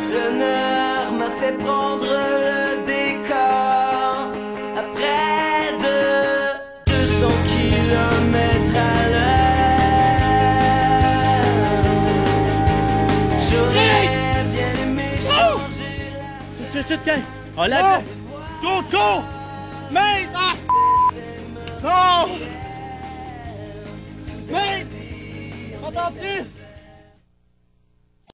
L'honneur m'a fait prendre le décor. Après de 200 kilomètres à l'heure, j'aurais bien aimé changer la Chut, on l'a. Go! Mais non! Mais! Entends-tu?